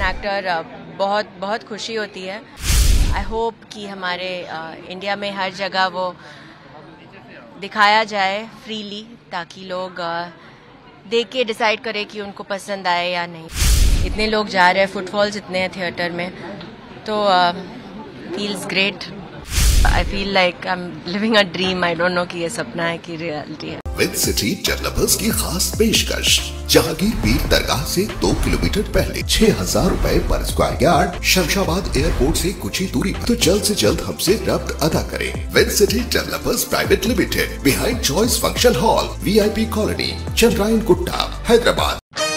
Actor बहुत बहुत खुशी होती है। आई होप कि हमारे इंडिया में हर जगह वो दिखाया जाए फ्रीली, ताकि लोग देख के डिसाइड करें कि उनको पसंद आए या नहीं। इतने लोग जा रहे हैं, फुटफॉल्स इतने हैं थिएटर में, तो feels great. I feel like I am living a dream. I don't know कि ये सपना है कि रियलिटी है। विनसिटी डेवलपर्स की खास पेशकश, जहांगीर पीर दरगाह से 2 किलोमीटर पहले 6,000 रुपए पर स्क्वायर यार्ड, शमशाबाद एयरपोर्ट से कुछ ही दूरी पर। तो जल्द से जल्द हमसे रब्त अदा करें। Vincity developers private limited, behind choice function hall, VIP colony, Chandrayan Gutta, Hyderabad.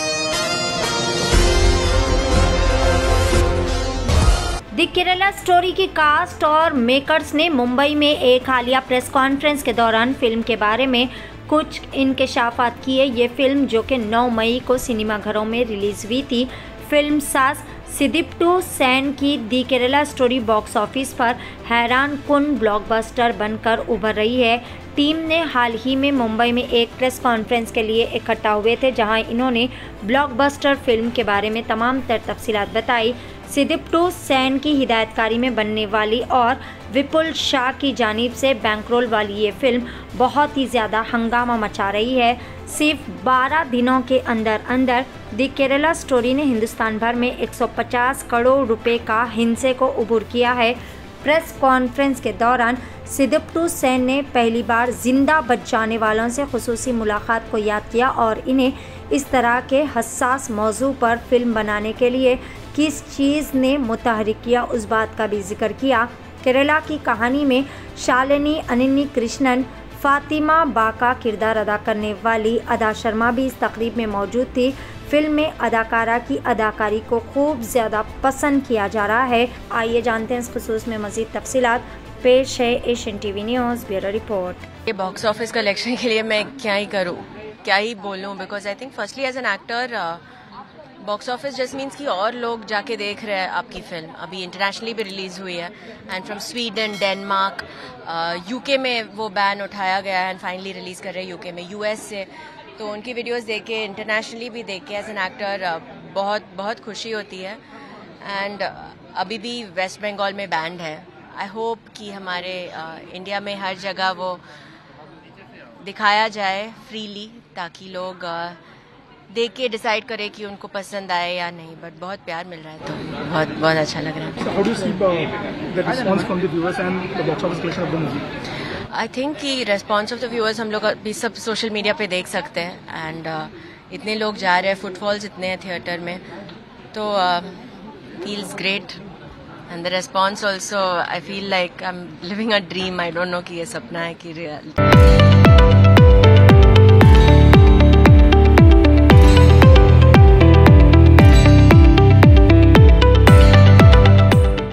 The Kerala story की कास्ट और मेकर्स ने मुंबई में एक हालिया प्रेस कॉन्फ्रेंस के दौरान फिल्म के बारे में कुछ इंकशाफात किए। ये फिल्म, जो कि 9 मई को सिनेमाघरों में रिलीज हुई थी, फिल्म सास सिदिप्टू सेन की the Kerala story box office पर हैरान कुन ब्लॉकबस्टर बनकर उभर रही है। टीम ने हाल ही में मुंबई में एक प्रेस कॉन्फ्रेंस के लिए इकट्ठा हुए थे, जहां इन्होंने ब्लॉकबस्टर फिल्म के बारे में तमाम तफसीलात बताई। सिदिप्टू सेन की हिदायतकारी में बनने वाली और विपुल शाह की जानिब से बैंकरोल वाली ये फिल्म बहुत ही ज़्यादा हंगामा मचा रही है। सिर्फ 12 दिनों के अंदर अंदर द केरला स्टोरी ने हिंदुस्तान भर में 150 करोड़ रुपए का हिस्से को उबूर किया है। प्रेस कॉन्फ्रेंस के दौरान सिदिप्टू सेन ने पहली बार जिंदा बच जाने वालों से खुसूसी मुलाकात को याद किया और इन्हें इस तरह के हसास मौजू पर फिल्म बनाने के लिए किस चीज़ ने मुतहरिक किया, उस बात का भी जिक्र किया। केरला की कहानी में शालिनी अनिन्नी कृष्णन, फातिमा बा का किरदार अदा करने वाली अदा शर्मा भी इस तकरीब में मौजूद थी। फिल्म में अदाकारा की अदाकारी को खूब ज़्यादा पसंद किया जा रहा है। आइए जानते हैं इस खुसूस में मज़ीद तफसीलात। पेश है Asian TV news bureau report. ये बॉक्स ऑफिस कलेक्शन के लिए मैं क्या ही करूँ, क्या ही बोलूँ, because I think firstly as an actor box office just means कि और लोग जाके देख रहे हैं आपकी फिल्म। अभी इंटरनेशनली भी रिलीज हुई है, and from Sweden, Denmark, UK में वो बैन उठाया गया है एंड फाइनली रिलीज कर रहे हैं UK में, US से। तो उनकी वीडियोस देख के, इंटरनेशनली भी देख के एज एन एक्टर बहुत बहुत खुशी होती है। एंड अभी भी वेस्ट बंगाल में बैंड है। आई होप कि हमारे इंडिया में हर जगह वो दिखाया जाए फ्रीली, ताकि लोग देख के डिसाइड करें कि उनको पसंद आए या नहीं। बट बहुत प्यार मिल रहा है, तो बहुत बहुत अच्छा लग रहा है। आई थिंक कि रेस्पॉन्स ऑफ द व्यूअर्स हम लोग अभी सब सोशल मीडिया पे देख सकते हैं। एंड इतने लोग जा रहे हैं, फुटफॉल्स इतने हैं थिएटर में, तो feels great. And the response also, I feel like I am living a dream. I don't know कि ये सपना है कि रियलिटी।